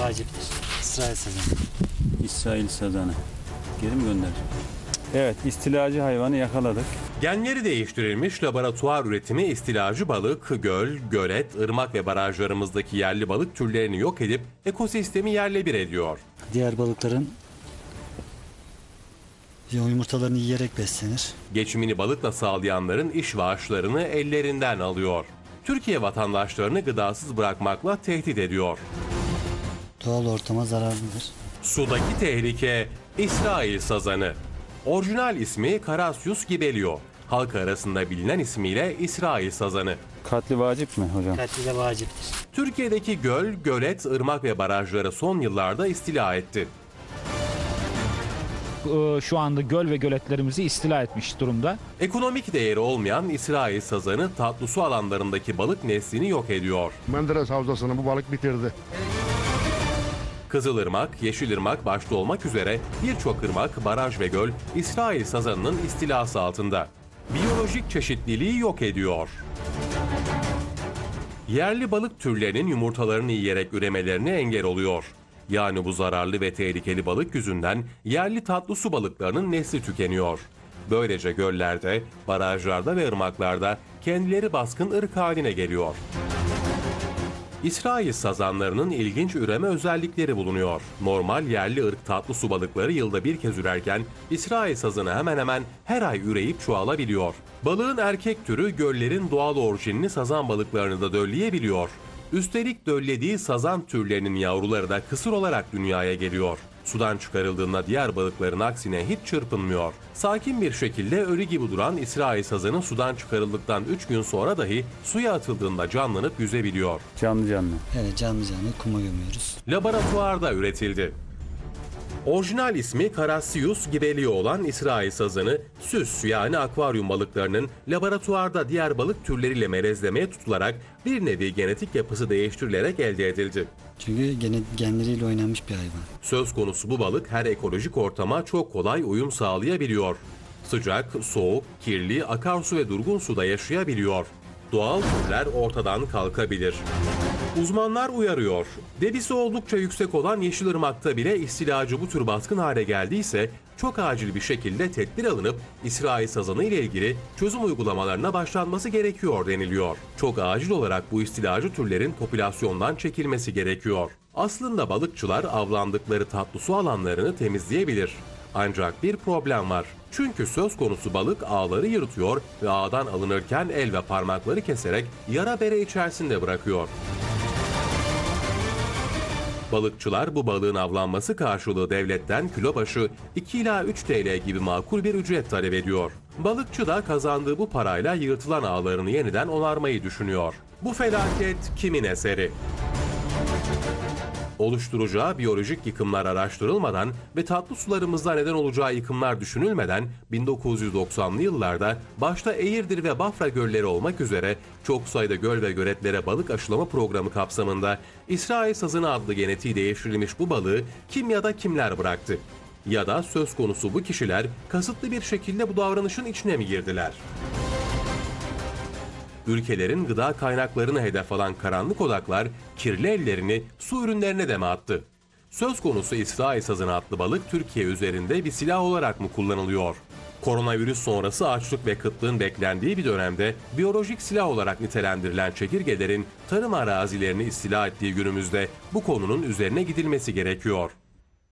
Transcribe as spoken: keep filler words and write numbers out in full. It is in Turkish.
vaciptir. İsrail sazanı. İsrail sazanı. Geri mi gönder? Evet, istilacı hayvanı yakaladık. Genleri değiştirilmiş laboratuvar üretimi istilacı balık, göl, gölet, ırmak ve barajlarımızdaki yerli balık türlerini yok edip ekosistemi yerle bir ediyor. Diğer balıkların yumurtalarını yiyerek beslenir. Geçimini balıkla sağlayanların iş ve aşlarını ellerinden alıyor. Türkiye vatandaşlarını gıdasız bırakmakla tehdit ediyor. Doğal ortama zararlıdır. Sudaki tehlike İsrail sazanı. Orijinal ismi Carassius gibelio. Halk arasında bilinen ismiyle İsrail sazanı. Katli vacip mi hocam? Katli de vaciptir. Türkiye'deki göl, gölet, ırmak ve barajları son yıllarda istila etti. Şu anda göl ve göletlerimizi istila etmiş durumda. Ekonomik değeri olmayan İsrail sazanı tatlı su alanlarındaki balık neslini yok ediyor. Menderes Havzası'nı bu balık bitirdi. Kızılırmak, Yeşilırmak başta olmak üzere birçok ırmak, baraj ve göl İsrail sazanının istilası altında. Biyolojik çeşitliliği yok ediyor. Yerli balık türlerinin yumurtalarını yiyerek üremelerine engel oluyor. Yani bu zararlı ve tehlikeli balık yüzünden yerli tatlı su balıklarının nesli tükeniyor. Böylece göllerde, barajlarda ve ırmaklarda kendileri baskın ırk haline geliyor. İsrail sazanlarının ilginç üreme özellikleri bulunuyor. Normal yerli ırk tatlı su balıkları yılda bir kez ürerken İsrail sazanı hemen hemen her ay üreyip çoğalabiliyor. Balığın erkek türü göllerin doğal orijinini sazan balıklarını da dölleyebiliyor. Üstelik döllediği sazan türlerinin yavruları da kısır olarak dünyaya geliyor. Sudan çıkarıldığında diğer balıkların aksine hiç çırpınmıyor. Sakin bir şekilde ölü gibi duran İsrail sazanı sudan çıkarıldıktan üç gün sonra dahi suya atıldığında canlanıp yüzebiliyor. Canlı canlı. Evet, canlı canlı kuma gömüyoruz. Laboratuvarda üretildi. Orijinal ismi Carassius gibelio olan İsrail sazanı, süs yani akvaryum balıklarının laboratuvarda diğer balık türleriyle melezlemeye tutularak bir nevi genetik yapısı değiştirilerek elde edildi. Çünkü gene, genleriyle oynanmış bir hayvan. Söz konusu bu balık her ekolojik ortama çok kolay uyum sağlayabiliyor. Sıcak, soğuk, kirli, akarsu ve durgun suda yaşayabiliyor. Doğal türler ortadan kalkabilir. Uzmanlar uyarıyor. Debisi oldukça yüksek olan Yeşilırmak'ta bile istilacı bu tür baskın hale geldiyse çok acil bir şekilde tedbir alınıp İsrail sazanı ile ilgili çözüm uygulamalarına başlanması gerekiyor deniliyor. Çok acil olarak bu istilacı türlerin popülasyondan çekilmesi gerekiyor. Aslında balıkçılar avlandıkları tatlı su alanlarını temizleyebilir. Ancak bir problem var. Çünkü söz konusu balık ağları yırtıyor ve ağdan alınırken el ve parmakları keserek yara bere içerisinde bırakıyor. Balıkçılar bu balığın avlanması karşılığı devletten kilo başı iki ila üç TL gibi makul bir ücret talep ediyor. Balıkçı da kazandığı bu parayla yırtılan ağlarını yeniden onarmayı düşünüyor. Bu felaket kimin eseri? Oluşturacağı biyolojik yıkımlar araştırılmadan ve tatlı sularımızda neden olacağı yıkımlar düşünülmeden bin dokuz yüz doksanlı yıllarda başta Eğirdir ve Bafra gölleri olmak üzere çok sayıda göl ve göletlere balık aşılama programı kapsamında İsrail sazanı adlı genetiği değiştirilmiş bu balığı kim ya da kimler bıraktı? Ya da söz konusu bu kişiler kasıtlı bir şekilde bu davranışın içine mi girdiler? Ülkelerin gıda kaynaklarını hedef alan karanlık odaklar kirli ellerini su ürünlerine de mi attı? Söz konusu İsrail sazanı adlı balık Türkiye üzerinde bir silah olarak mı kullanılıyor? Koronavirüs sonrası açlık ve kıtlığın beklendiği bir dönemde biyolojik silah olarak nitelendirilen çekirgelerin tarım arazilerini istila ettiği günümüzde bu konunun üzerine gidilmesi gerekiyor.